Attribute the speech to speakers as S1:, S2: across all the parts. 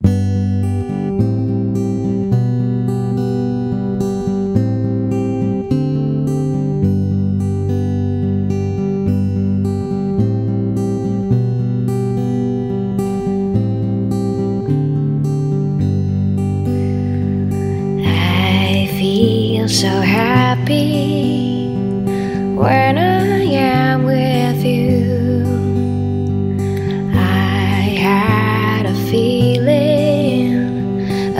S1: So happy when I am with you. I had a feeling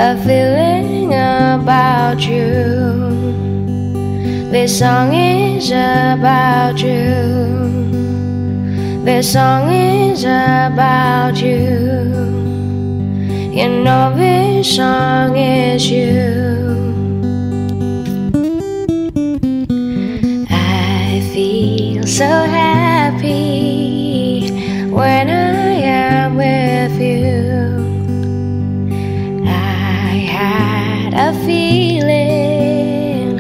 S1: about you. This song is about you. This song is about you. You know this song is you. So happy when I am with you. I had a feeling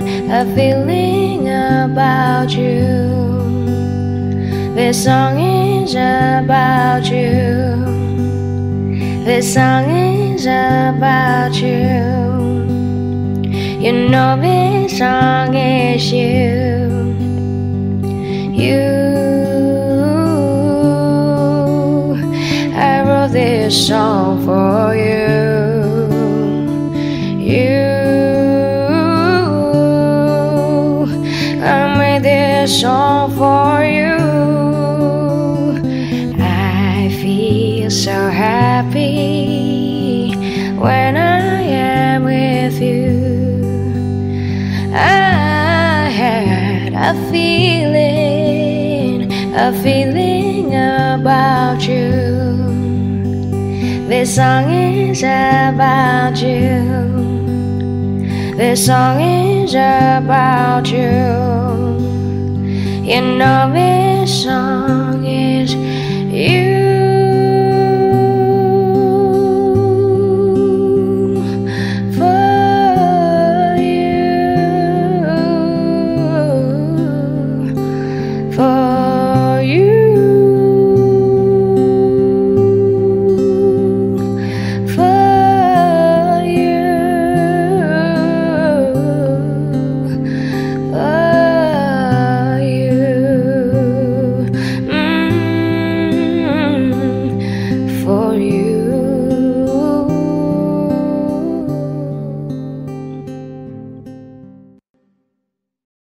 S1: about you. This song is about you. This song is about you. You know this song is you. I wrote this song for you. I made this song for you. I feel so happy when I am with you. I had a feeling about you. This song is about you. This song is about you. You know this song is you.